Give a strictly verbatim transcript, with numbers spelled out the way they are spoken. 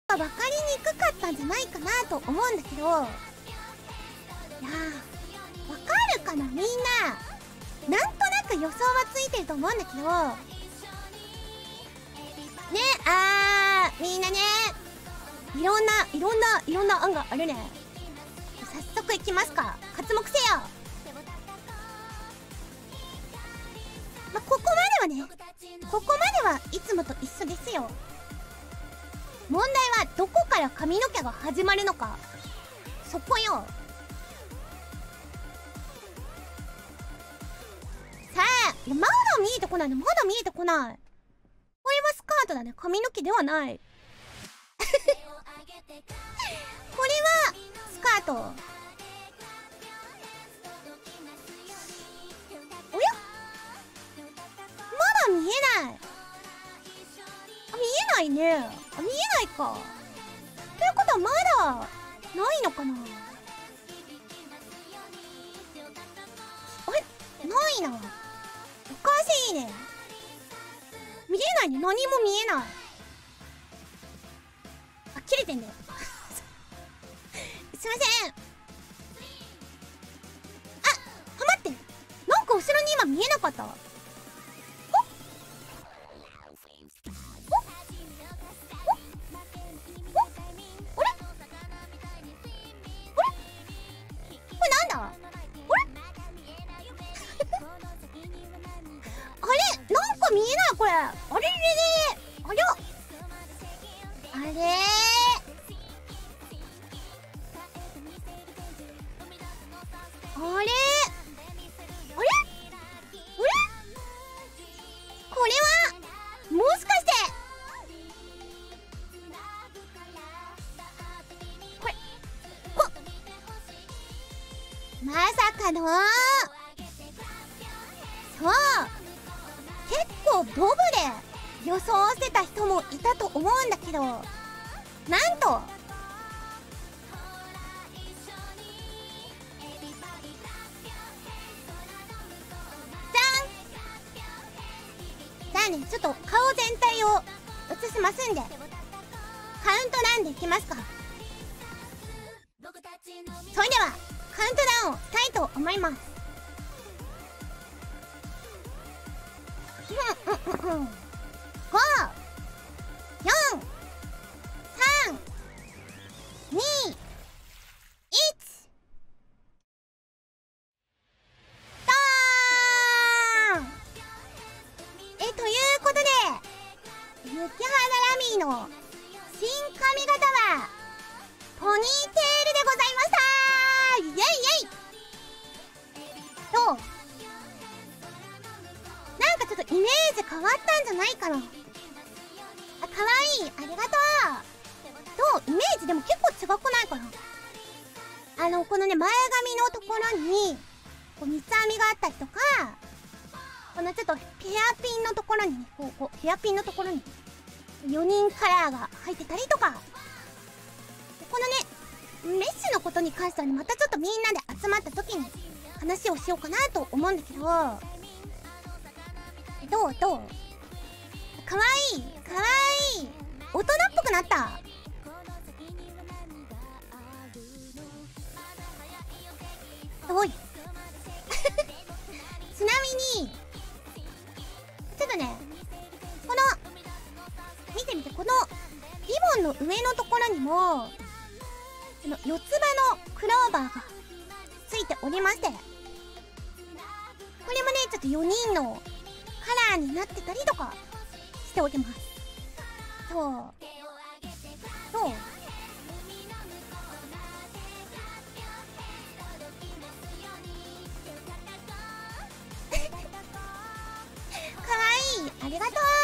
ぱ分かりにくかったんじゃないかなと思うんだけど、いやー、分かるかなみんな。なんとなく予想はついてると思うんだけどね。あーみんなね、いろんないろんないろんな案があるね。早速いきますか。刮目せよ。まあ、ここまではね、ここまではいつもと一緒ですよ。問題はどこから髪の毛が始まるのか、そこよ。さあ、いやまだ見えてこないの、まだ見えてこない。これはスカートだね、髪の毛ではない。これはスカート。おや、まだ見えない。あ、見えないね。あ、見えないか。ということはまだないのかな。あれ、ないな。おかしいね。見えないね。何も見えない。あ、切れてんだよ。すいません。あ、はまって。なんか後ろに今見えなかった。見えないこれ。あれれれ、ありゃ、あれー、あれあれあれ、これはもしかしてこれ、こまさかの、そう結構ボブで予想してた人もいたと思うんだけど、なんとじゃん。じゃあね、ちょっと顔全体を映しますんで、カウントダウンでいきますか。それではカウントダウンをしたいと思います。ご、よん、さん、に、いち、ドーン。え、ということで、雪肌ラミーの新髪型はポニーテールでございましたー。イエイイエイ。どう？なんかちょっとイメージ変わったんじゃないかな。あ、かわいい、ありがとう。どう？イメージでも結構違くないかな。あのこのね、前髪のところにこう三つ編みがあったりとか、このちょっとヘアピンのところにね、こうこうヘアピンのところによにんカラーが入ってたりとか、このねメッシュのことに関してはね、またちょっとみんなで集まった時に話をしようかなと思うんだけど、どうどう？かわいいかわいい、大人っぽくなった。おいちなみにちょっとね、この見てみて、このリボンの上のところにもこの四つ葉のクローバーがついておりまして、これもねちょっとよにんのカラーになってたりとかしております。そうそうかわいい、ありがとう。